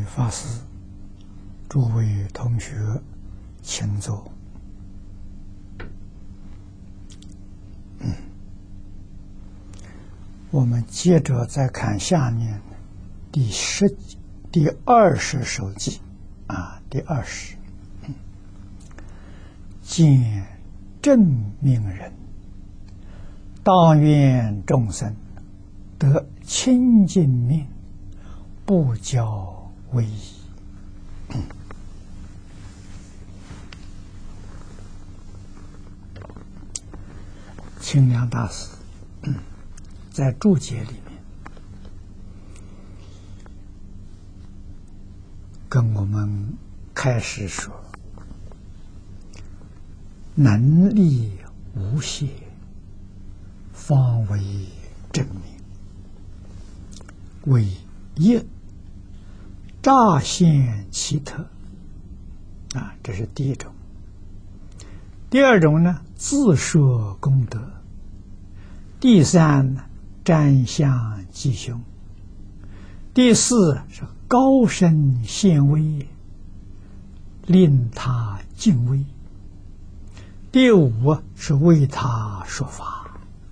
法师、诸位同学，请坐。我们接着再看下面第20首偈第20。见正命人，当愿众生得清净命，不教威仪。清凉大师在注解里面跟我们开始说：能力无懈，方为正命。为一乍现奇特这是第一种。第二种呢，自说功德。第三呢，占相吉凶。第四是高深显微，令他敬畏。第五是为他说法。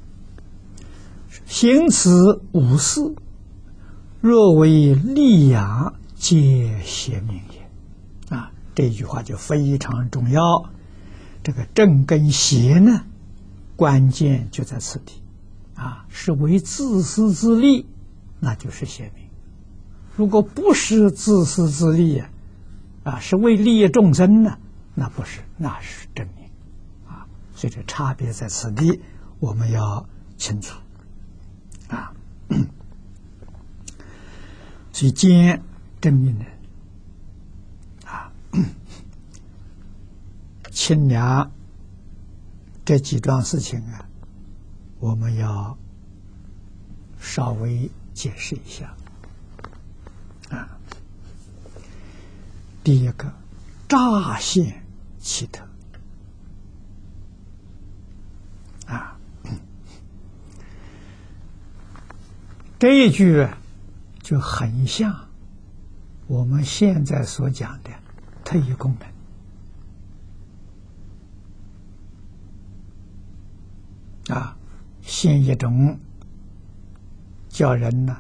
行此五事，若为利养，皆邪命也。这句话就非常重要。这个正跟邪呢，关键就在此地是为自私自利，那就是邪命；如果不是自私自利是为利益众生呢，那不是，那是正命所以这差别在此地，我们要清楚所以见正命人清凉这几桩事情我们要稍微解释一下第一个，乍现奇特这一句就很像我们现在所讲的特异功能现一种叫人呢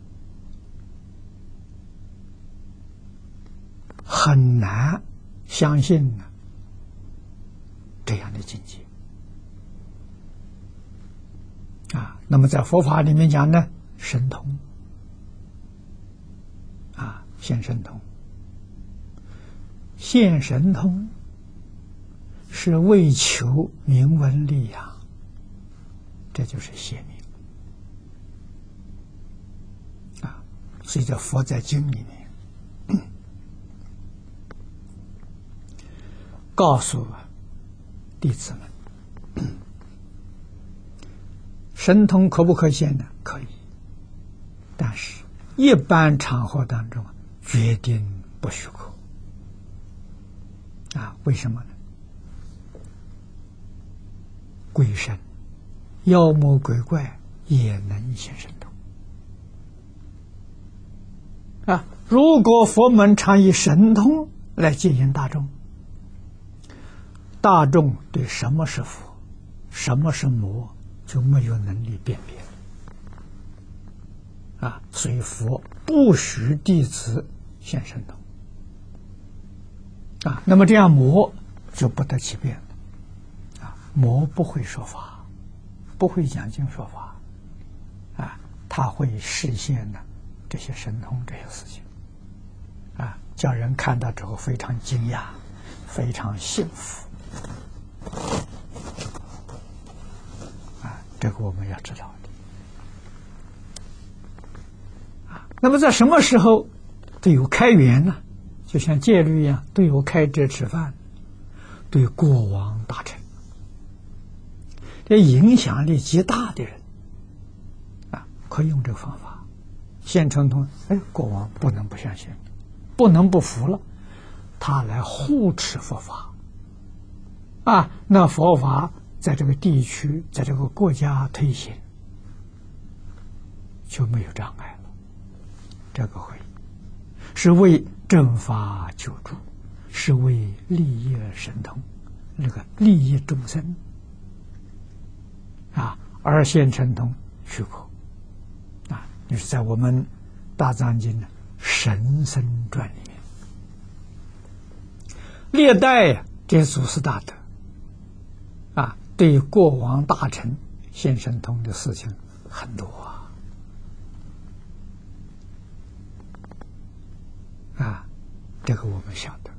很难相信这样的境界那么在佛法里面讲呢，神通现神通，现神通是为求名闻利养，这就是邪命所以这佛在经里面告诉弟子们，神通可不可现呢？可以，但是一般场合当中决定不许可为什么呢？鬼神、妖魔鬼怪也能现神通如果佛门常以神通来接引大众，大众对什么是佛，什么是魔就没有能力辨别所以佛不许弟子现神通那么这样魔就不得其便了魔不会说法，不会讲经说法他会实现这些神通这些事情叫人看到之后非常惊讶，非常幸福这个我们要知道的那么在什么时候都有开源呢？就像戒律一样，都有开斋吃饭，对国王大臣，这影响力极大的人可以用这个方法现神通。国王不能不相信，不能不服了，他来护持佛法那佛法在这个地区，在这个国家推行就没有障碍了，这个会。 是为正法救助，是为利益神通，那个利益众生啊，而现神通许可啊，就是在我们大藏经的神僧传里面，历代这些祖师大德啊，对过往大臣现神通的事情很多啊，这个我们晓得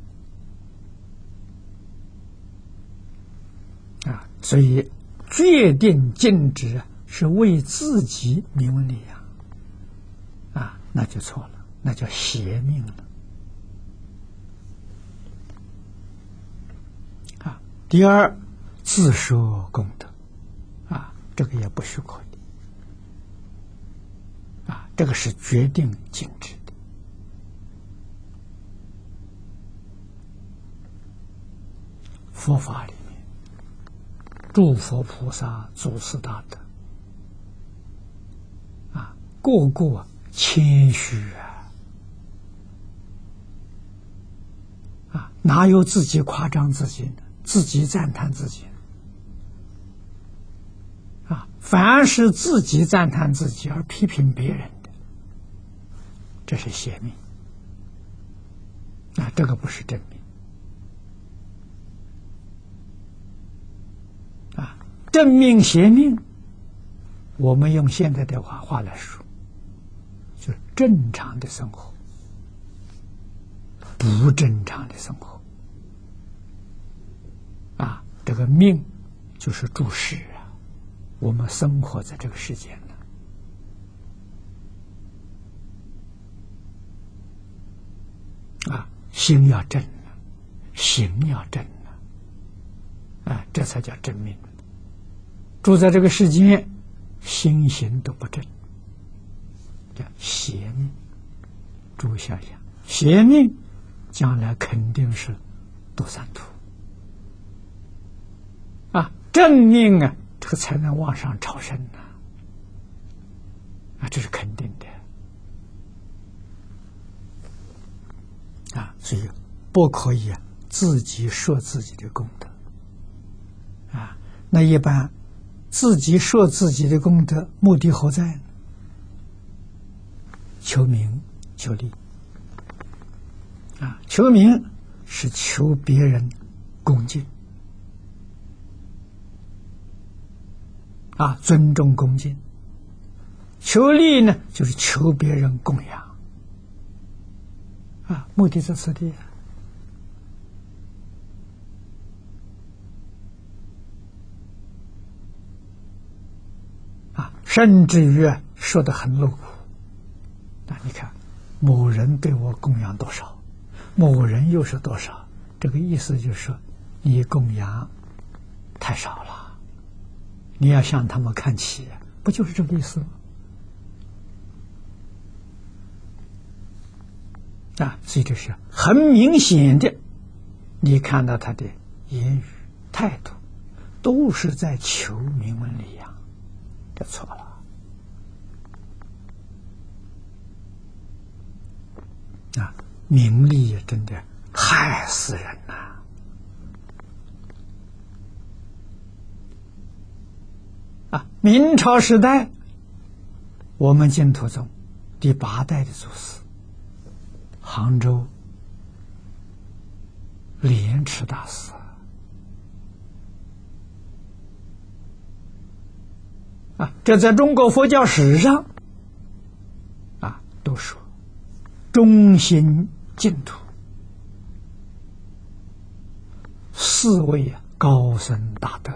啊，所以决定禁止是为自己名闻利养啊，那就错了，那叫邪命了啊。第二，自说功德啊，这个也不许可以啊，这个是决定禁止的。佛法里面，诸佛菩萨、祖师大德啊，个个谦虚啊，哪有自己夸张自己呢？自己赞叹自己啊，凡是自己赞叹自己而批评别人的，这是邪命啊，这个不是正命。正命邪命，我们用现在的话来说，就是正常的生活，不正常的生活啊，这个命就是注释啊，我们生活在这个世间呢啊，心要正了，行要正了啊，这才叫正命。住在这个世间，心行都不正，叫邪命。诸位想想，邪命将来肯定是堕三途啊，正命啊，这个才能往上超升啊，这是肯定的啊，所以不可以自己说自己的功德啊，那一般。自己说自己的功德，目的何在呢？求名求利啊！求名是求别人恭敬啊，尊重恭敬；求利呢，就是求别人供养啊，目的在此地甚至于说得很露骨。那你看，某人对我供养多少，某人又是多少，这个意思就是说，你供养太少了，你要向他们看齐，不就是这个意思吗？啊，所以这是很明显的，你看到他的言语态度，都是在求名闻利养，这错了。啊，名利真的害死人呐！啊，明朝时代，我们净土宗第8代的祖师，杭州莲池大师啊，这在中国佛教史上啊都说。中心净土4位高僧大德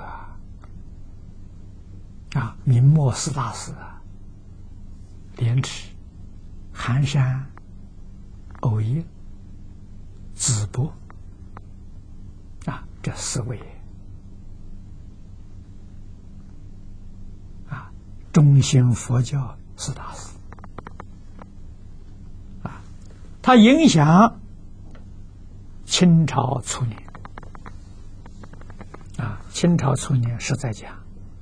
啊，明末4大师啊，莲池、寒山、藕益、淄博啊，这4位啊，中心佛教4大师。它影响清朝初年啊，清朝初年实在讲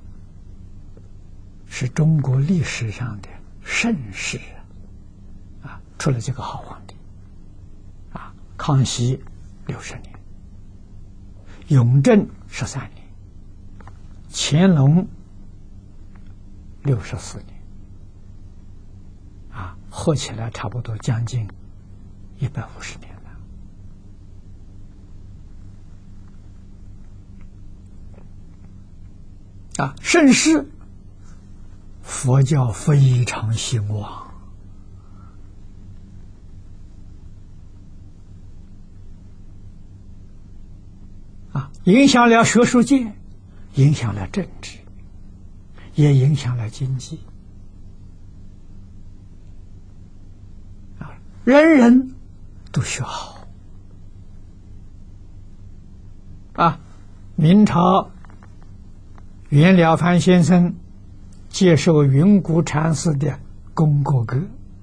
是中国历史上的盛世啊，出了这个好皇帝康熙60年，雍正13年，乾隆64年，合起来差不多将近150年了。盛世佛教非常兴旺。影响了学术界，影响了政治，也影响了经济。人人都学好。明朝袁了凡先生接受云谷禅师的功过格，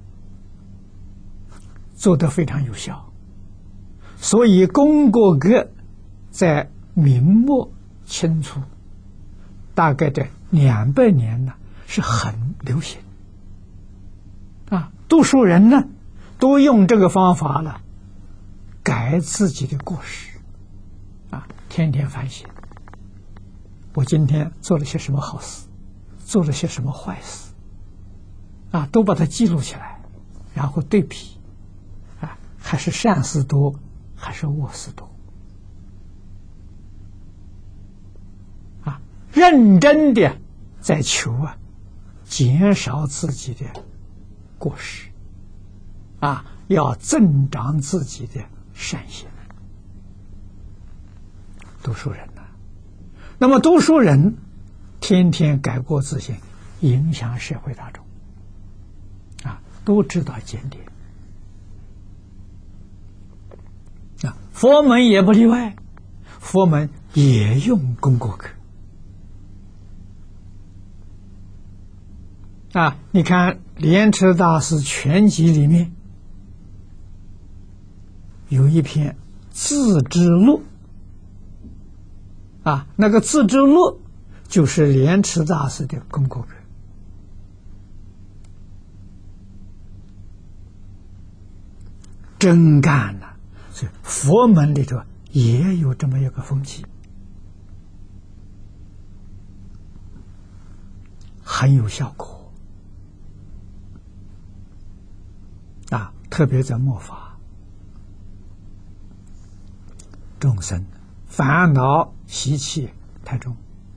做得非常有效，所以功过格在明末清初大概这200年呢是很流行。读书人呢都用这个方法了改自己的过失，天天反省，我今天做了些什么好事，做了些什么坏事，都把它记录起来，然后对比，还是善事多还是恶事多，认真的在求减少自己的过失，要增长自己的善行。读书人那么读书人天天改过自新，影响社会大众，都知道检点。佛门也不例外，佛门也用功过格。你看莲池大师全集里面有一篇自知录，那个自知录就是莲池大师的功过格。真干了，所以佛门里头也有这么一个风气，很有效果。特别在末法，众生烦恼习气太重，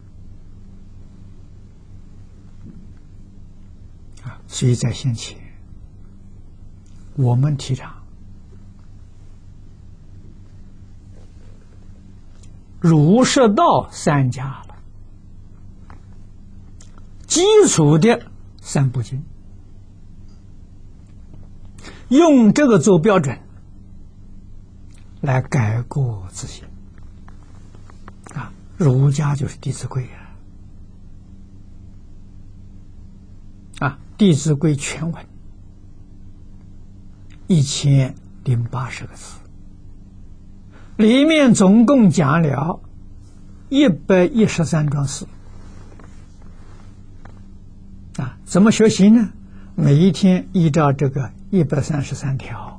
所以在先前我们提倡儒释道3家了，基础的3部经，用这个做标准来改过自新。儒家就是《弟子规》弟子规》全文1080个字，里面总共讲了113桩事。怎么学习呢？每一天依照这个133条，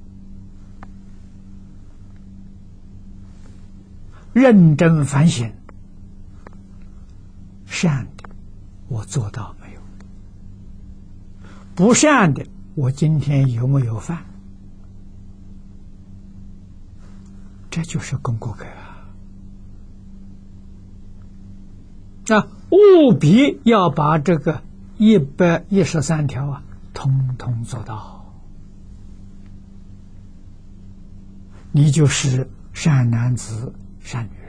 认真反省，善的我做到没有？不善的我今天有没有犯？这就是功过格务必要把这个113条统统做到，你就是善男子善女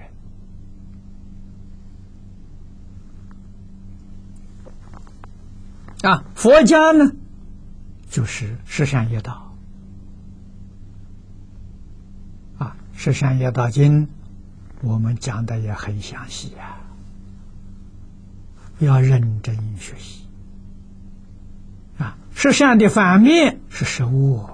人。佛家呢就是十善业道。十善业道经我们讲的也很详细要认真学习。十善的反面是十恶。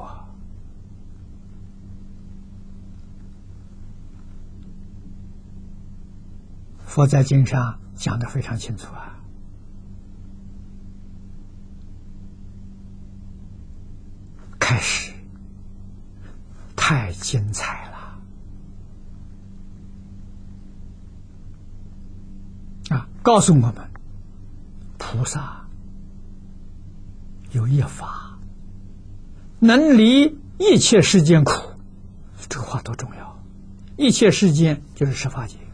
佛在经上讲得非常清楚开始太精彩了啊！告诉我们，菩萨有一法，能离一切世间苦。这个话多重要！一切世间就是十法界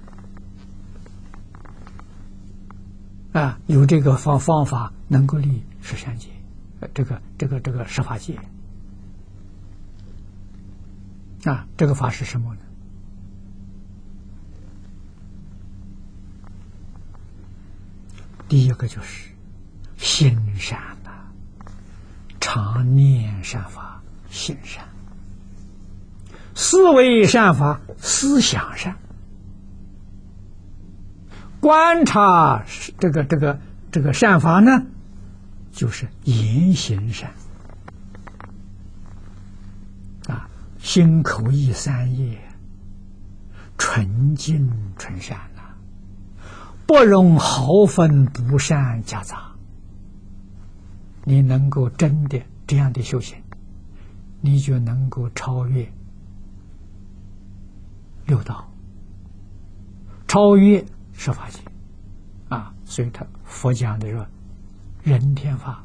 啊，有这个方法能够离十善界，这个十法界啊，这个法是什么呢？第一个就是心善呐，常念善法，心善；思维善法，思想善；观察这个善法呢，就是言行善啊，心口意三业纯净纯善呐，不容毫分不善夹杂。你能够真的这样的修行，你就能够超越六道，超越十法界啊！所以他佛讲的说，人天法、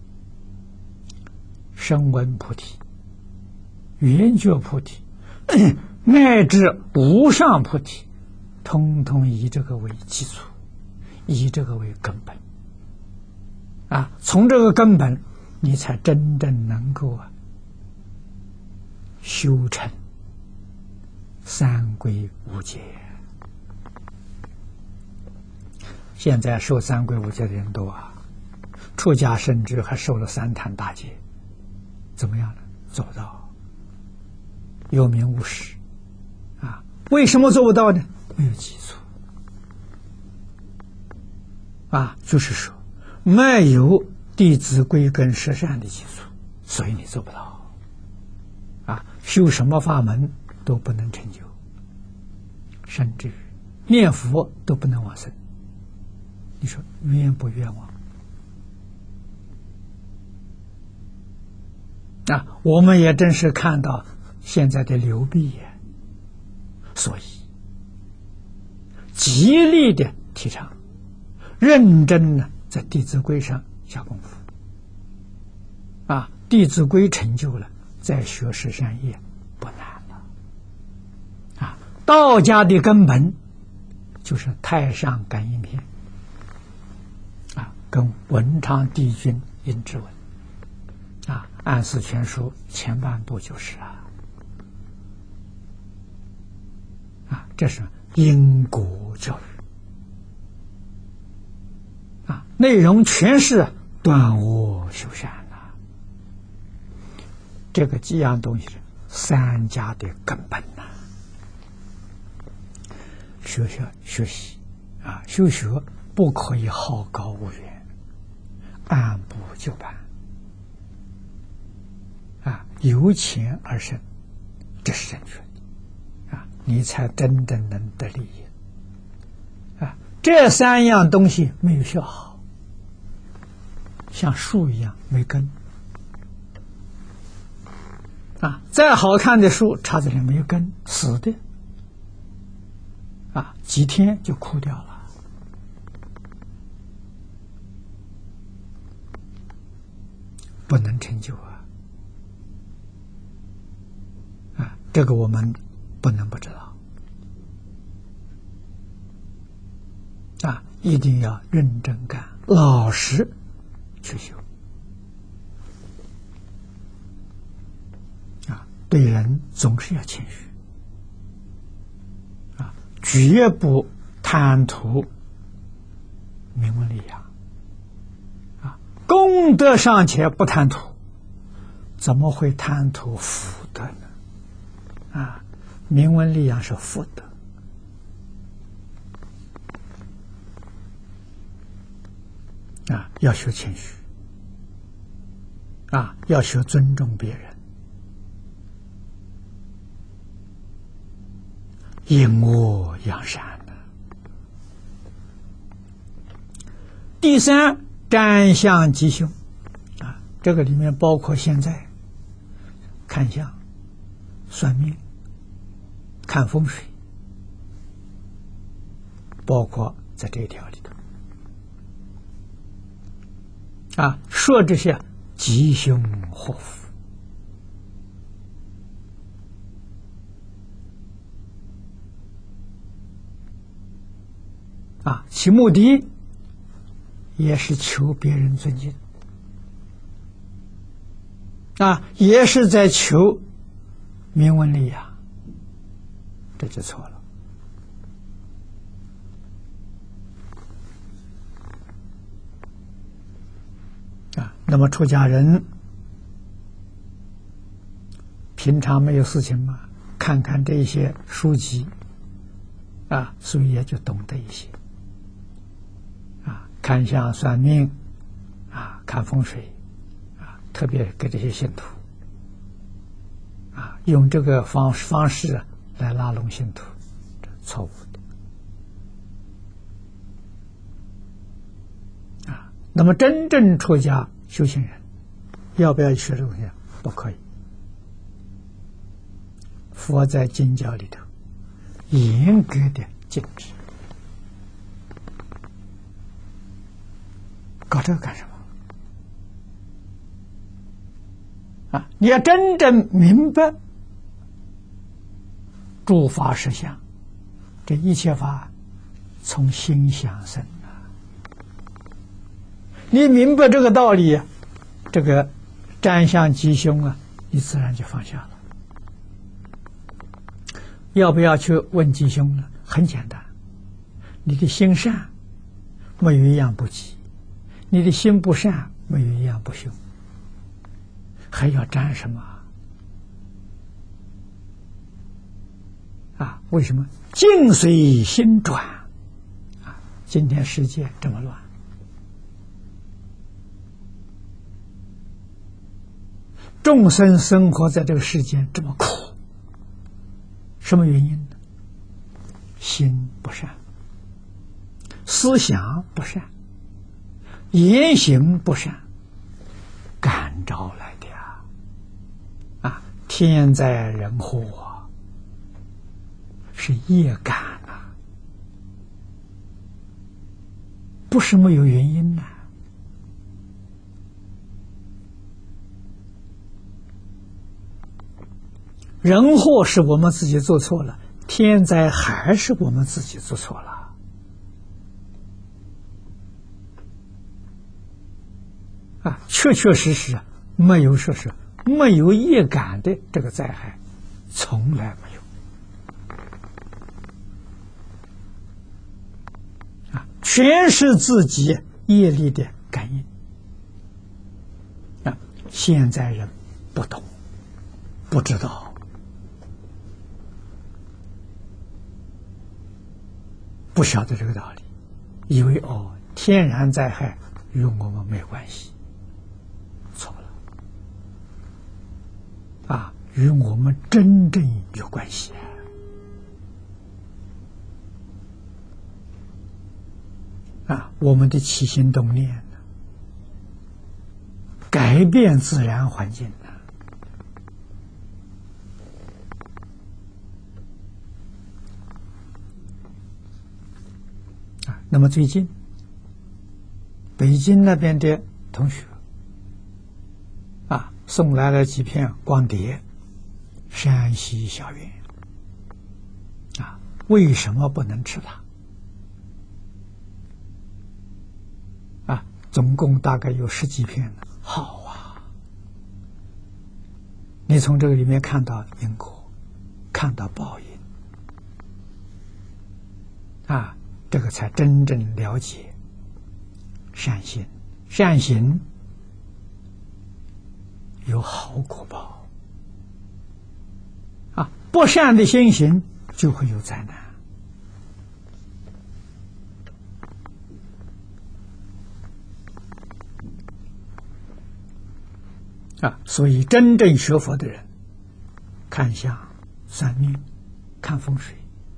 声闻菩提、圆觉菩提，乃至无上菩提，通通以这个为基础，以这个为根本啊！从这个根本，你才真正能够修成三皈五戒。现在受三皈五戒的人多啊，出家甚至还受了三坛大戒，怎么样呢？做不到，有名无实啊！为什么做不到呢？没有基础啊，就是说没有弟子规跟十善的基础，所以你做不到啊！修什么法门都不能成就，甚至于念佛都不能往生。你说冤不冤枉啊？我们也真是看到现在的流弊也，所以极力的提倡，认真的在《弟子规》上下功夫啊，《弟子规》成就了，再学十善业不难了啊！道家的根本就是太上感应篇啊，跟文昌帝君阴之文啊，《安世全书》前半部就是啊，这是因果教育啊，内容全是断恶修善啊，这个几样东西是三家的根本呐。学习啊，修学不可以好高骛远，按部就班啊，由浅而深，这是正确的啊，你才真正能得利益啊。这三样东西没有学好，像树一样没根啊，再好看的树插这里没有根，死的啊，几天就枯掉了不能成就啊！这个我们不能不知道啊！一定要认真干，老实去修啊！对人总是要谦虚啊，绝不贪图名闻利养。功德尚且不贪图，怎么会贪图福德呢？啊，名闻利养是福德啊，要学谦虚啊，要学尊重别人，因恶扬善呢。第三，占相吉凶啊，这个里面包括现在看相算命、看风水，包括在这一条里头说这些吉凶祸福其目的也是求别人尊敬也是在求名闻利养，这就错了那么出家人平常没有事情嘛，看看这些书籍所以也就懂得一些看相算命看风水特别给这些信徒用这个方式来拉拢信徒，这错误的那么真正出家修行人要不要学这个东西？不可以。佛在经教里头严格的禁止，搞这个干什么？你要真正明白诸法实相，这一切法从心想生你明白这个道理，这个占相吉凶你自然就放下了。要不要去问吉凶呢？很简单，你的心善，没有一样不吉；你的心不善，没有一样不凶。还要沾什么为什么？境随心转今天世界这么乱，众生生活在这个世间这么苦，什么原因呢？心不善，思想不善，言行不善，感召来的天灾人祸是业感不是没有原因人祸是我们自己做错了，天灾还是我们自己做错了确确实实没有说是没有业感的这个灾害，从来没有全是自己业力的感应现在人不懂不知道，不晓得这个道理，以为天然灾害与我们没有关系，错了与我们真正有关系我们的起心动念改变自然环境那么最近北京那边的同学送来了几片光碟，山西小园为什么不能吃它总共大概有10几片呢。好你从这个里面看到因果，看到报应这个才真正了解善心，善行有好果报不善的心行就会有灾难所以真正学佛的人看相算命看风水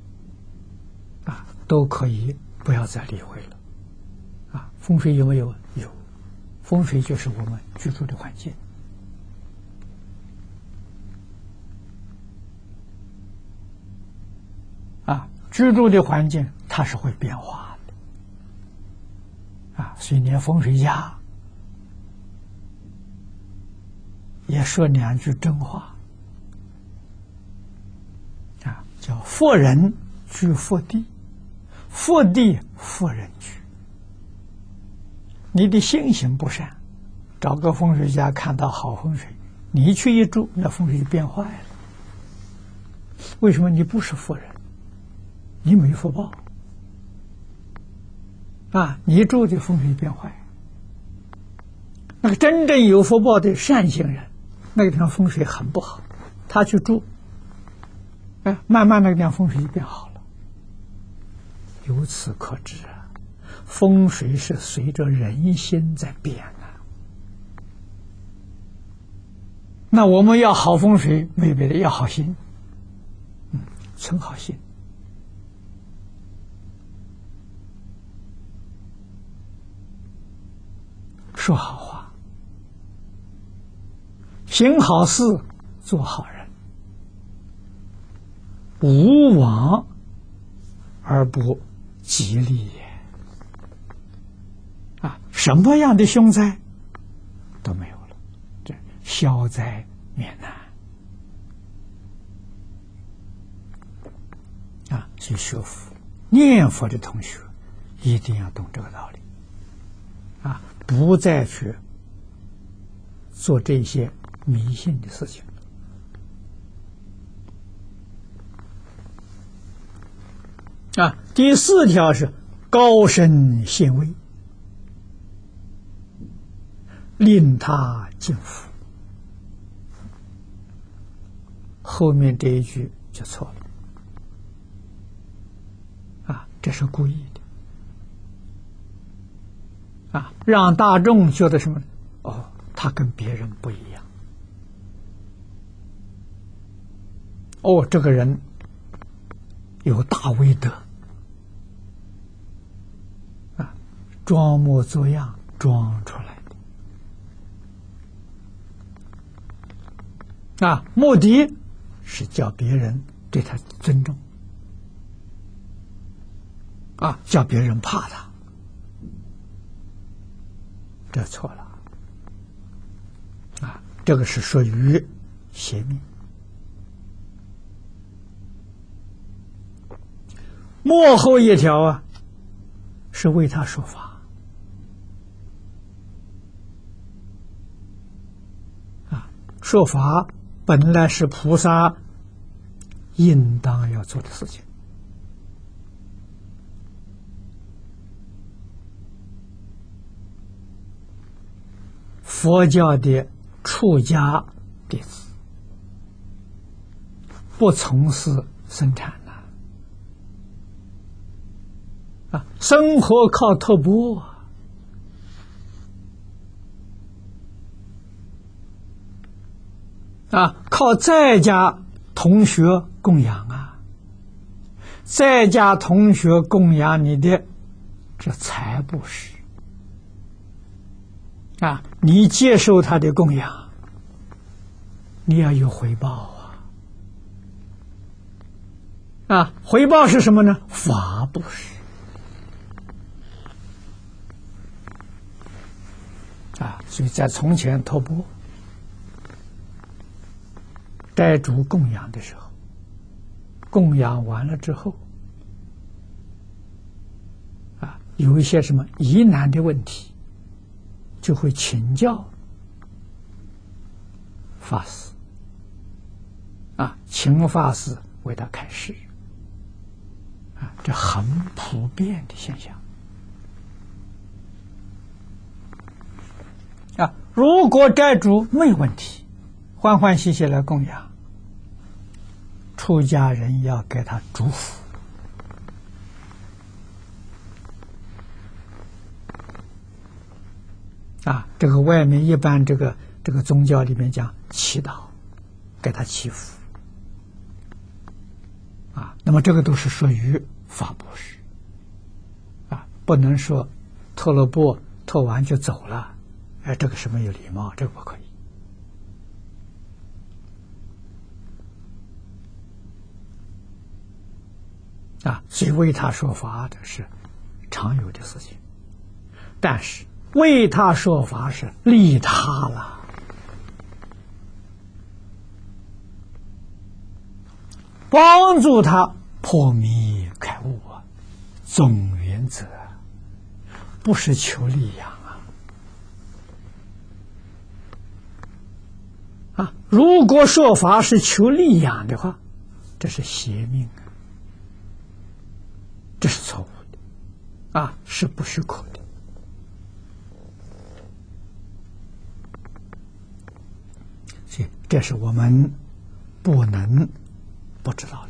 都可以不要再理会了风水有没有？有，风水就是我们居住的环境居住的环境它是会变化的所以连风水家也说两句真话叫佛人居佛地，佛地佛人居。你的心行不善，找个风水家看到好风水，你去一住，那风水就变坏了。为什么？你不是佛人，你没福报你住的风水变坏。那个真正有福报的善行人，那个地方风水很不好，他去住，慢慢那个地方风水就变好了。由此可知风水是随着人心在变那我们要好风水，没别的，要好心，存好心。说好话，行好事，做好人，无往而不吉利也。什么样的凶灾都没有了，这消灾免难所以学佛念佛的同学一定要懂这个道理不再去做这些迷信的事情第4条是高深显微，令他敬服。后面这一句就错了这是故意的让大众觉得什么？他跟别人不一样。这个人有大威德装模作样装出来的目的是叫别人对他尊重叫别人怕他，这错了这个是属于邪命。末后一条是为他说法说法本来是菩萨应当要做的事情佛教的出家弟子不从事生产生活靠托钵靠在家同学供养在家同学供养你的这财布施你接受他的供养，你要有回报回报是什么呢？法布施所以在从前托钵斋主供养的时候，供养完了之后有一些什么疑难的问题，就会请教法师请法师为他开示这很普遍的现象如果斋主没问题，欢欢喜喜来供养，出家人要给他祝福这个外面一般这个宗教里面讲祈祷，给他祈福那么这个都是属于法布施不能说托了钵托完就走了这个是没有礼貌，这个不可以所以为他说法的是常有的事情，但是为他说法是利他了，帮助他破迷开悟总原则不是求利养如果说法是求利养的话，这是邪命这是错误的是不许可的。所以这是我们不能不知道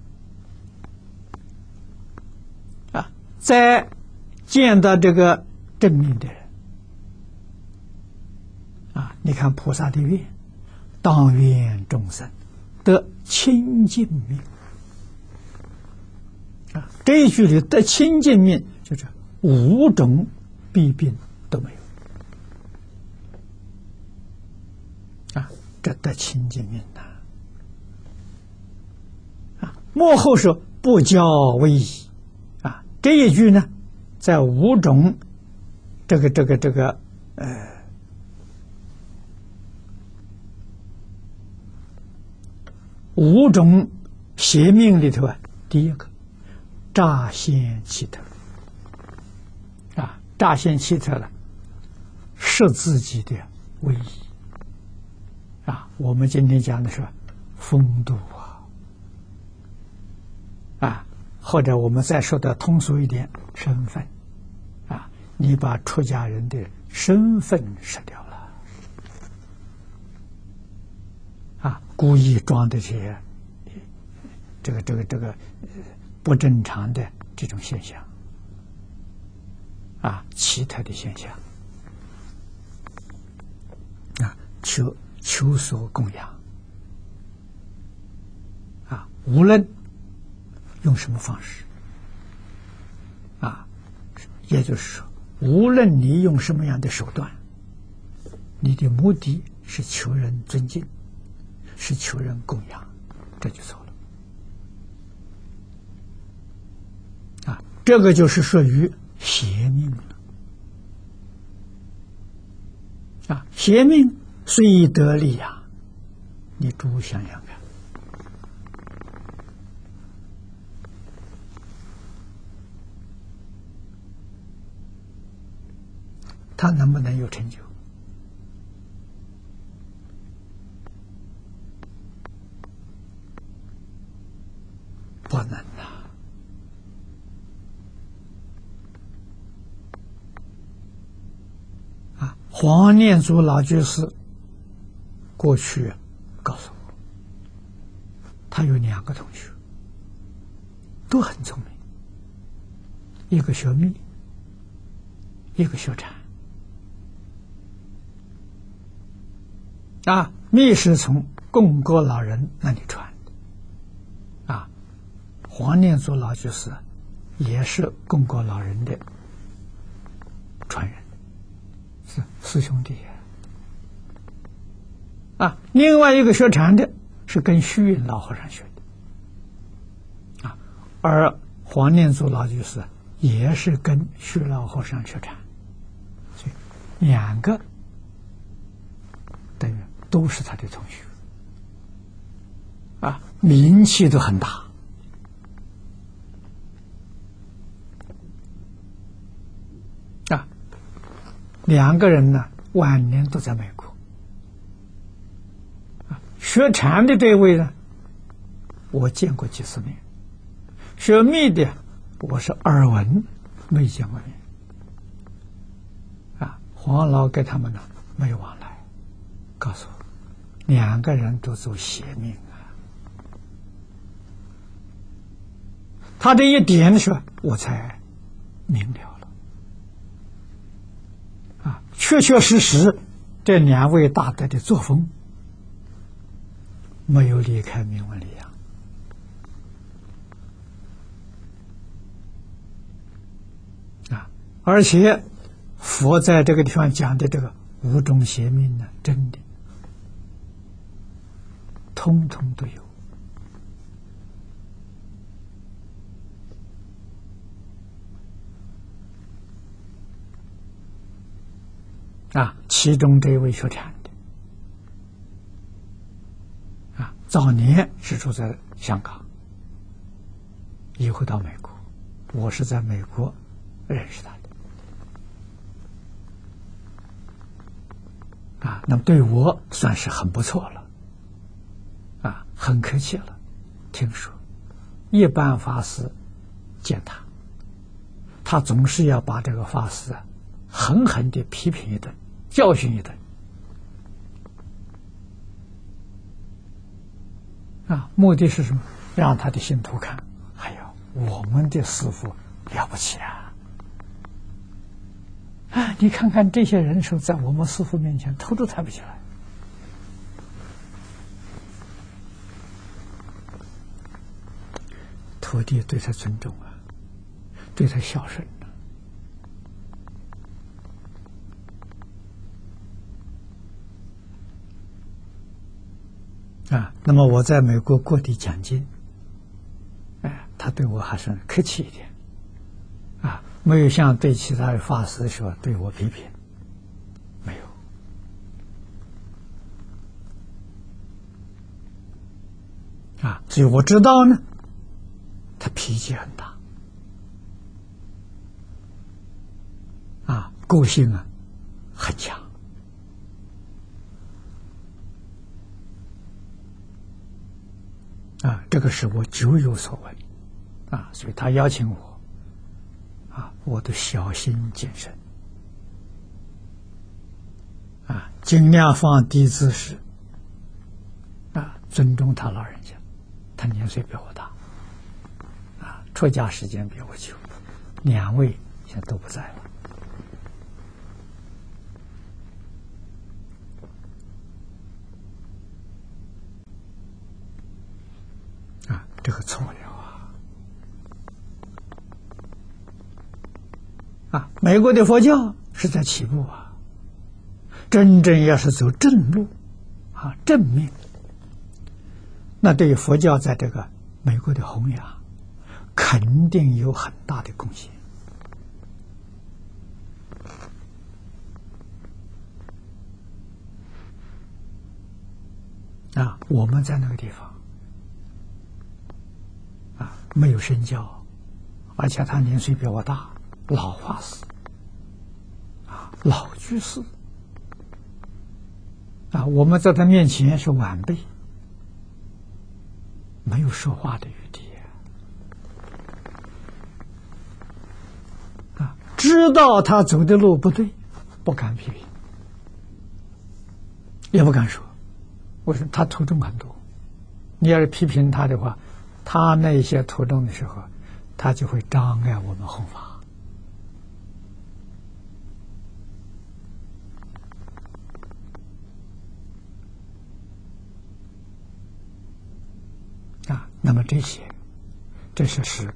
的在见到这个正命的人你看菩萨的愿，当愿众生得清净命这一句里得清净命，就是5种弊病都没有这得清净命末后是不教为宜这一句呢，在5种5种邪命里头第一个诈现奇特诈现奇特了，是自己的威仪我们今天讲的是风度或者我们再说的通俗一点，身份你把出家人的身份失掉了故意装的这个不正常的这种现象奇特的现象求所供养无论用什么方式也就是说，无论你用什么样的手段，你的目的是求人尊敬，是求人供养，这就错了这个就是属于邪命了邪命虽得利养，你诸想想看，他能不能有成就？不能黄念祖老居士过去告诉我，他有2个同学都很聪明，一个学密，一个学禅密是从供果老人那里传的黄念祖老居士也是供果老人的传人，是师兄弟另外一个学禅的是跟虚云老和尚学的而黄念祖老居士也是跟虚老和尚学禅，所以2个等于都是他的同学名气都很大2个人呢晚年都在美国学禅的这位呢我见过几次面，学密的我是耳闻没见过面黄老给他们呢没有往来，告诉我2个人都走邪命他这一点说我才明了确确实实这2位大德的作风没有离开名闻利养而且佛在这个地方讲的这个5种邪命呢，真的通通都有其中这一位学禅的早年是住在香港，以后到美国，我是在美国认识他的那么对我算是很不错了很客气了。听说一般法师见他总是要把这个法师狠狠地批评一顿，教训一顿目的是什么？让他的信徒看，哎呀，我们的师父了不起你看看这些人手在我们师父面前头都抬不起来。徒弟对他尊重对他孝顺那么我在美国过地讲经，他对我还是客气一点没有像对其他的法师说对我批评，没有所以我知道呢，他脾气很大个性很强这个是我久有所闻所以他邀请我我都小心谨慎尽量放低姿势尊重他老人家，他年岁比我大出家时间比我久，两位现在都不在了这个错了美国的佛教是在起步真正要是走正路正命，那对于佛教在这个美国的弘扬肯定有很大的贡献我们在那个地方没有身教，而且他年岁比我大，老法师老居士我们在他面前是晚辈，没有说话的余地知道他走的路不对，不敢批评，也不敢说。为什么？他徒众很多，你要是批评他的话，他那些徒众的时候，他就会障碍我们弘法那么这是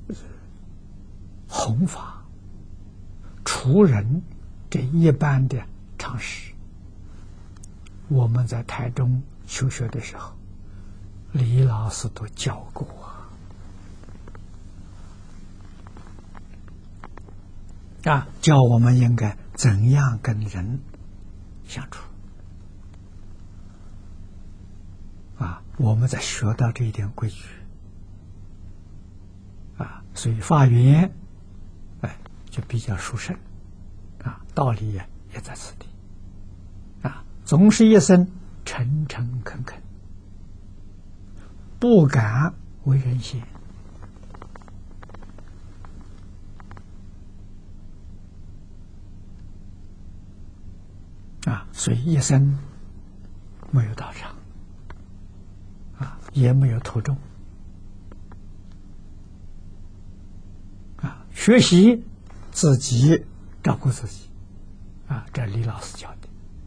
弘法除人这一般的常识。我们在台中求学的时候，李老师都教过教我们应该怎样跟人相处我们在学到这一点规矩所以法缘就比较殊胜道理也在此地总是一生诚诚恳恳，不敢为人先所以一生没有道场也没有徒众学习自己照顾自己这李老师教的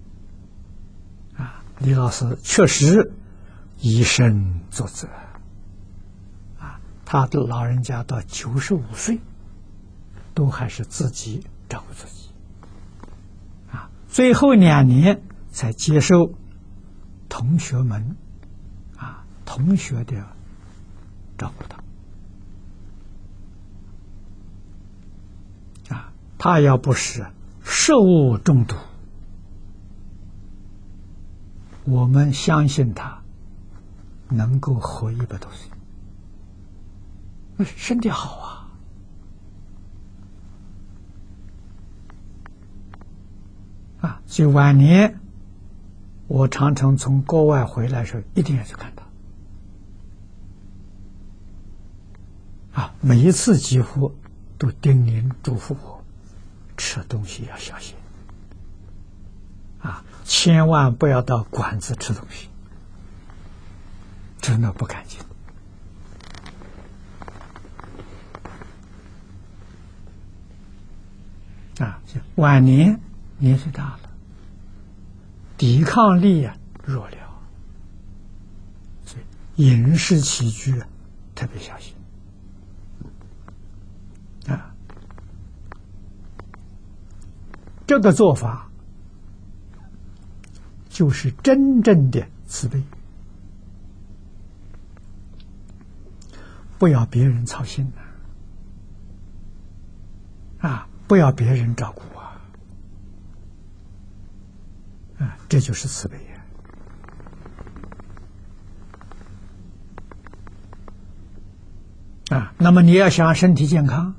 李老师确实以身作则他的老人家到95岁都还是自己照顾自己最后2年才接受同学们同学的照顾他要不是食物中毒我们相信他能够活100多岁，身体好啊！所以晚年我常常从国外回来的时候，一定要去看他。每一次几乎都叮咛嘱咐我，吃东西要小心，千万不要到馆子吃东西，真的不干净。晚年年岁大了，抵抗力弱了，所以饮食起居特别小心这个做法就是真正的慈悲，不要别人操心不要别人照顾这就是慈悲那么你要想身体健康，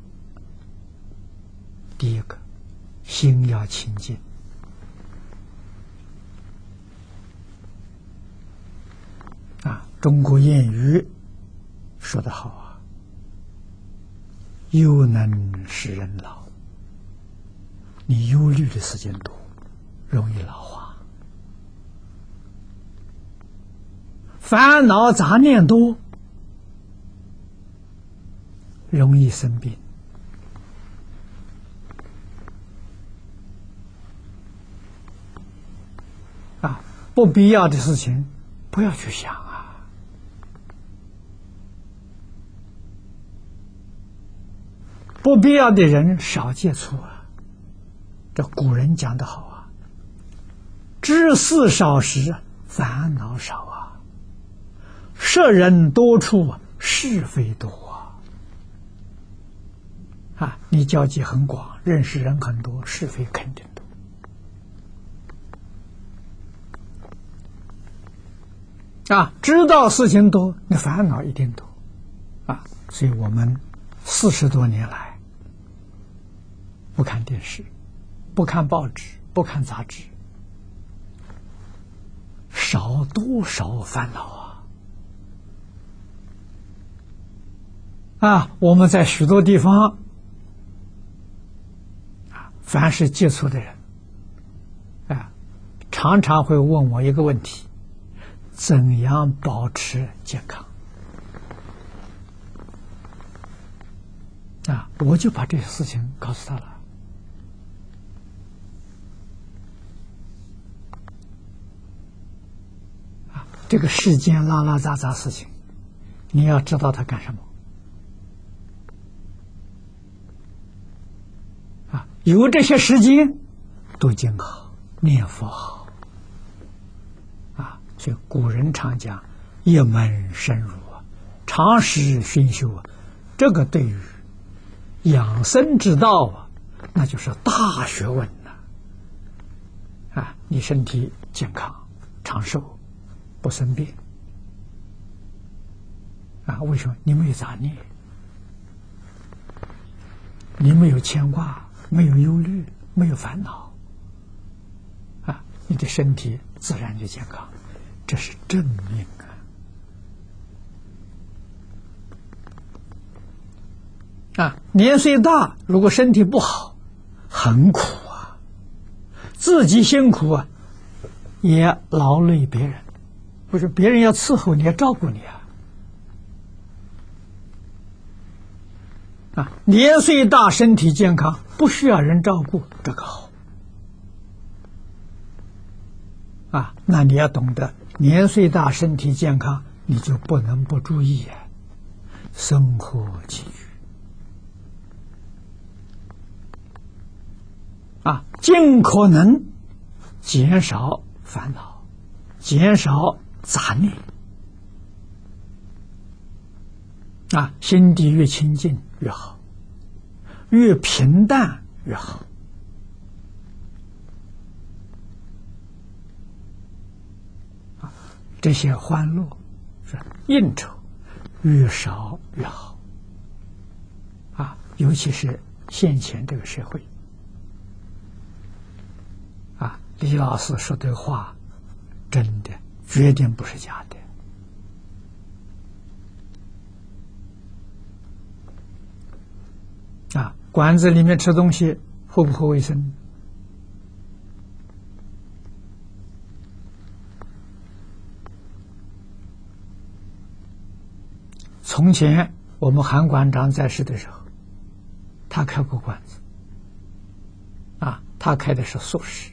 第一个心要清净中国谚语说得好忧能使人老。你忧虑的时间多，容易老化；烦恼杂念多，容易生病。不必要的事情不要去想不必要的人少接触这古人讲得好知事少时烦恼少识人多处是非多你交际很广，认识人很多，是非肯定多知道事情多，那烦恼一定多所以我们40多年来不看电视，不看报纸，不看杂志，少多少烦恼我们在许多地方凡是接触的人常常会问我一个问题：怎样保持健康我就把这些事情告诉他了这个世间拉拉杂杂事情，你要知道他干什么有这些时间读经好，念佛好所以古人常讲一门深入常识熏修这个对于养生之道那就是大学问你身体健康长寿不生病为什么？你没有杂念，你没有牵挂，没有忧虑，没有烦恼你的身体自然就健康，这是正命年岁大如果身体不好很苦自己辛苦也劳累别人，不是别人要伺候你，要照顾你年岁大身体健康不需要人照顾，这个好那你要懂得年岁大身体健康，你就不能不注意生活起居尽可能减少烦恼，减少杂念心地越清净越好，越平淡越好这些欢乐是应酬越少越好啊，尤其是现前这个社会啊，李老师说的话真的绝对不是假的啊。馆子里面吃东西合不合卫生？从前我们韩馆长在世的时候，他开过馆子啊，他开的是素食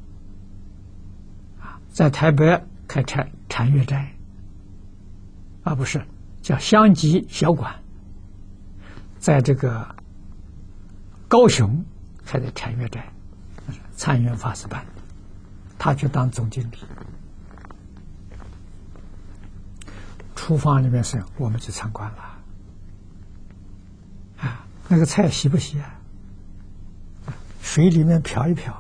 啊，在台北开禅悦斋啊，不是叫香吉小馆，在这个高雄开的禅悦斋，参圆法师办，他去当总经理。厨房里面是我们去参观了啊，那个菜洗不洗啊？水里面漂一漂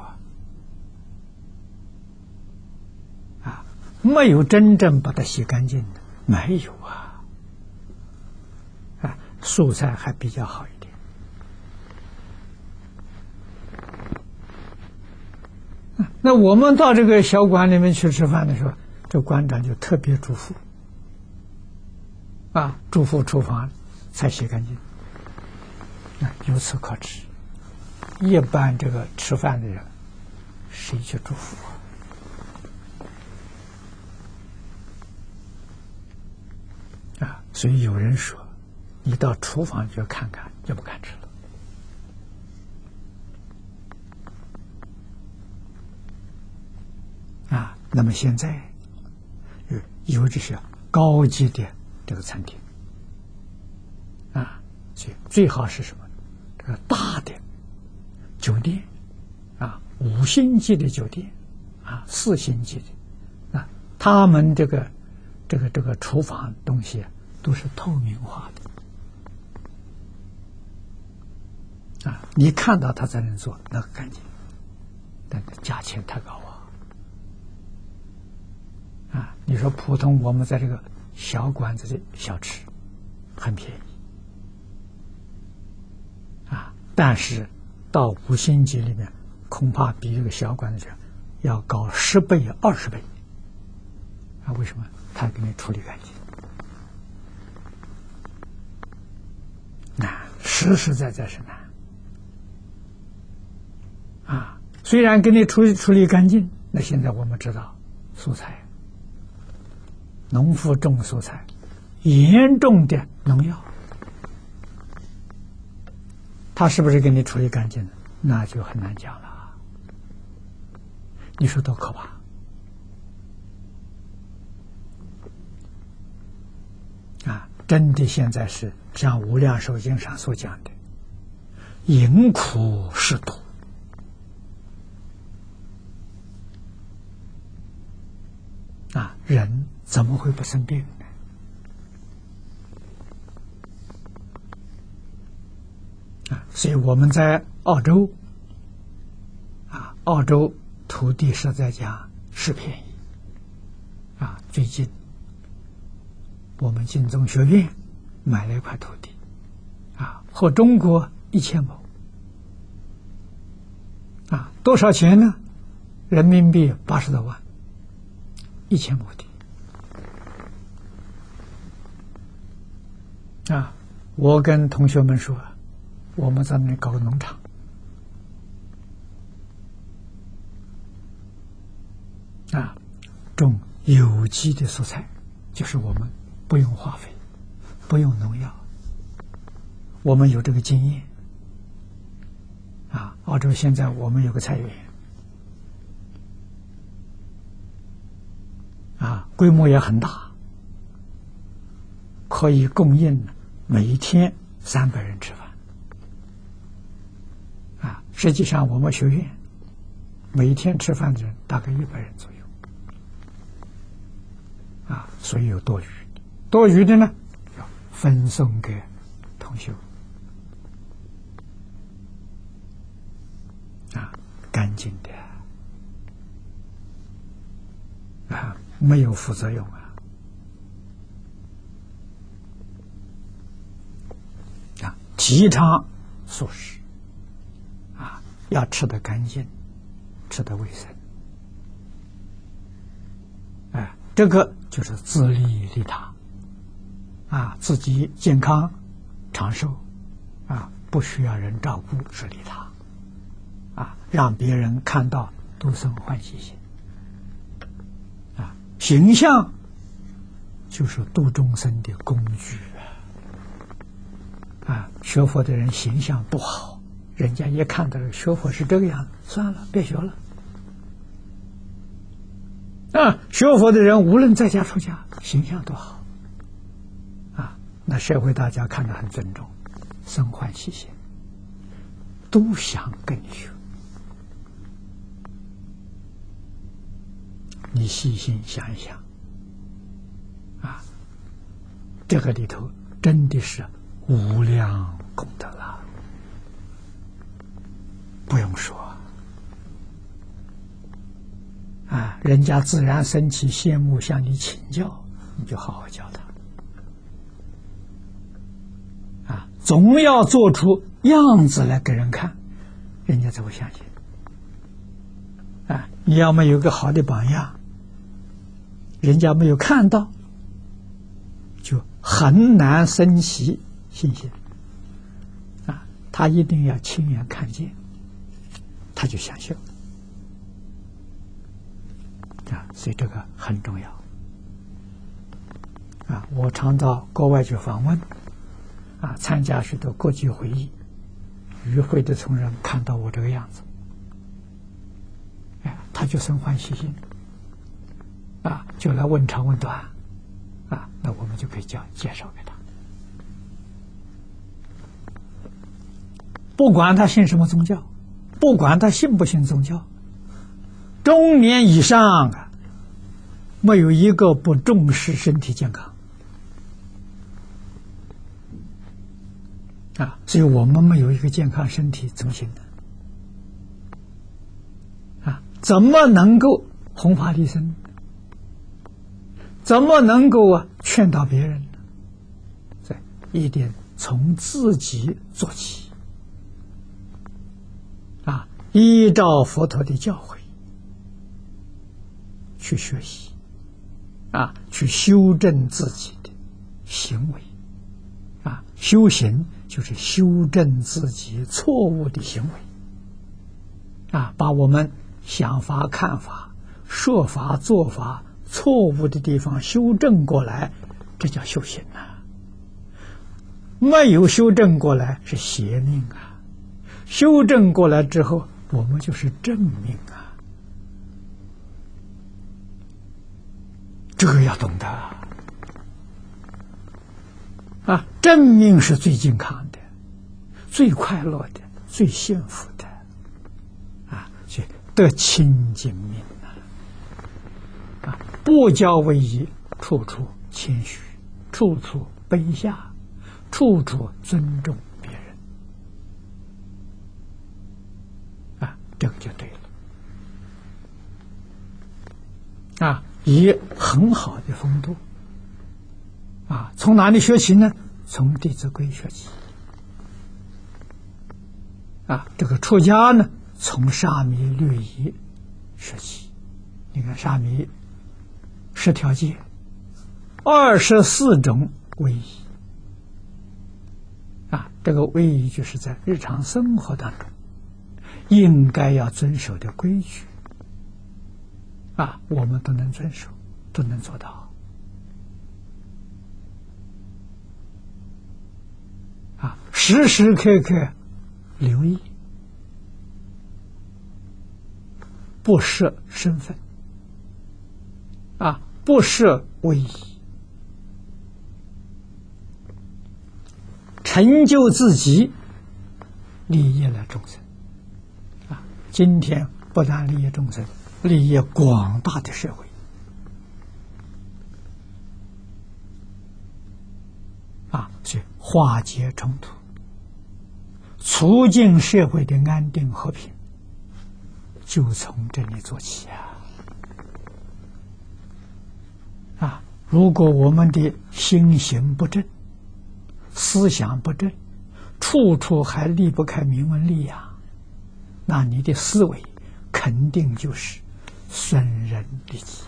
啊，没有真正把它洗干净的，没有啊，素菜还比较好一点。那我们到这个小馆里面去吃饭的时候，这馆长就特别嘱咐啊，嘱咐厨房才洗干净。由此可知，一般这个吃饭的人，谁去嘱咐啊？所以有人说，你到厨房去看看，就不敢吃了。啊，那么现在有这些高级的这个餐厅啊，所以最好是什么？这个大的酒店啊，5星级的酒店啊，4星级的啊，他们这个厨房东西都是透明化的啊，你看到他在那做那个干净，但价钱太高啊！你说普通我们在这个小馆子的小吃很便宜啊，但是到5星级里面，恐怕比这个小馆子要高10倍、20倍啊！为什么？他给你处理干净，难，实实在在是难啊！虽然给你处理干净，那现在我们知道蔬菜。农夫种蔬菜，严重的农药，他是不是给你处理干净了？那就很难讲了。你说多可怕啊！真的现在是像《无量寿经》上所讲的，淫苦是毒啊，人怎么会不生病呢？啊，所以我们在澳洲啊，澳洲土地实在讲是便宜啊。最近我们净宗学院买了一块土地啊，和中国1000亩啊，多少钱呢？人民币80多万，1000亩地。啊，我跟同学们说，我们在那里搞个农场，啊，种有机的蔬菜，就是我们不用化肥，不用农药，我们有这个经验。啊，澳洲现在我们有个菜园，啊，规模也很大，可以供应每天300人吃饭。啊，实际上我们学院每天吃饭的人大概100人左右。啊，所以有多余的，多余的呢，要分送给同修。啊，干净的啊，没有副作用啊。 提倡素食，要吃得干净，吃得卫生，这个就是自利利他，自己健康长寿，不需要人照顾是利他，让别人看到都生欢喜心，形象就是度众生的工具学佛的人形象不好，人家一看到学佛是这个样子，算了，别学了。学佛的人无论在家出家，形象多好那社会大家看得很尊重，生欢喜心，都想跟你学。你细心想一想这个里头真的是无量功德了，不用说人家自然生起羡慕，向你请教，你就好好教他总要做出样子来给人看，人家才会相信你要没有个好的榜样，人家没有看到，就很难生起信心他一定要亲眼看见，他就相信所以这个很重要我常到国外去访问参加许多国际会议，与会的同仁看到我这个样子他就生欢喜心就来问长问短那我们就可以介绍给他，不管他信什么宗教，不管他信不信宗教，中年以上没有一个不重视身体健康所以我们没有一个健康身体怎么行呢怎么能够弘法利生，怎么能够劝导别人呢？所以一定从自己做起依照佛陀的教诲去学习去修正自己的行为修行就是修正自己错误的行为把我们想法看法说法做法错误的地方修正过来，这叫修行没有修正过来是邪命修正过来之后我们就是正命这个要懂得正命是最健康的，最快乐的，最幸福的所以得清净命不教为宜，处处谦虚，处处卑下，处处尊重别人这个就对了以很好的风度从哪里学起呢？从《弟子规》学起这个出家呢，从沙弥律仪学起。你看沙弥10条戒，24种威仪这个威仪就是在日常生活当中应该要遵守的规矩我们都能遵守，都能做到时时刻刻留意，不设身份不设威仪，成就自己，利益了众生今天不但利益众生，利益广大的社会所以化解冲突，促进社会的安定和平，就从这里做起如果我们的心行不正，思想不正， 处处还离不开名闻利养，那你的思维肯定就是损人利己。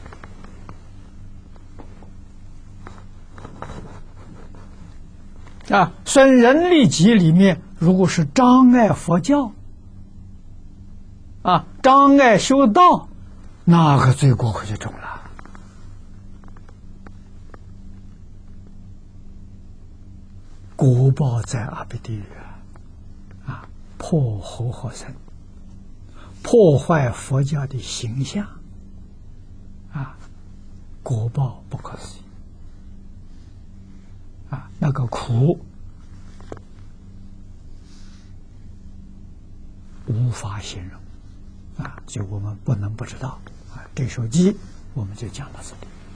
损人利己里面，如果是障碍佛教，障碍修道，那个罪过可就重了。果报在阿鼻地狱破活火僧，破坏佛教的形象，果报不可思议。那个苦无法形容就我们不能不知道这首偈我们就讲到这里。